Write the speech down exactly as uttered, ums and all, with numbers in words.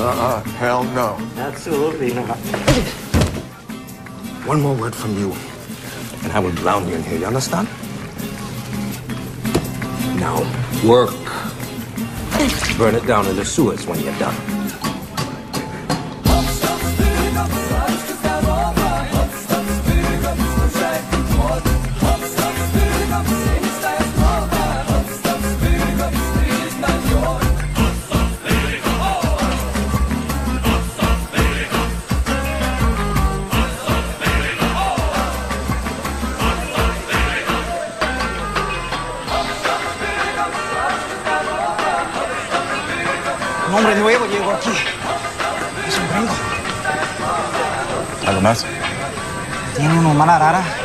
Uh-uh, hell no. Absolutely not. One more word from you, and I will drown you in here, you understand? Now, work. Burn it down in the sewers when you're done. Un hombre nuevo llegó aquí. Es un gringo. ¿Algo más? Tiene una mala rara.